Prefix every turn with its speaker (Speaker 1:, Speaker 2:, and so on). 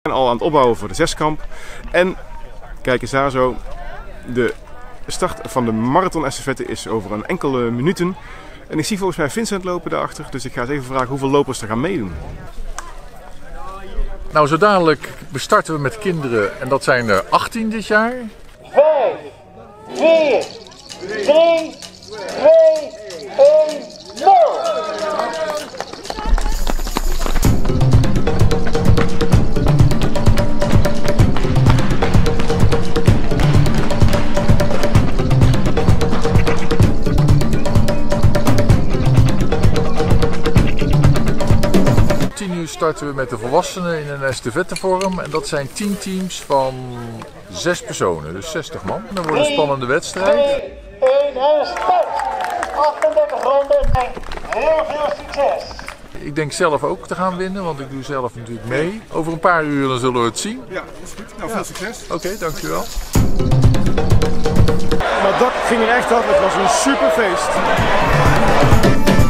Speaker 1: We zijn al aan het opbouwen voor de zeskamp. En kijk eens daar zo. De start van de marathon-estafette is over een enkele minuten. En ik zie volgens mij Vincent lopen daarachter. Dus ik ga eens even vragen hoeveel lopers er gaan meedoen.
Speaker 2: Nou, zo dadelijk bestarten we met kinderen. En dat zijn er 18 dit jaar.
Speaker 3: 5, 4, 3, 2, 1, 0.
Speaker 2: Nu starten we met de volwassenen in een estafettevorm. En dat zijn 10 teams van 6 personen, dus 60 man. Dat wordt een spannende wedstrijd.
Speaker 3: 2, 1 en start! 38 ronden en heel veel succes!
Speaker 2: Ik denk zelf ook te gaan winnen, want ik doe zelf natuurlijk mee. Over een paar uur dan zullen we het zien.
Speaker 1: Ja, dat is goed. Nou, veel succes.
Speaker 2: Oké, dankjewel.
Speaker 1: Maar dat ging er echt af. Het was een super feest.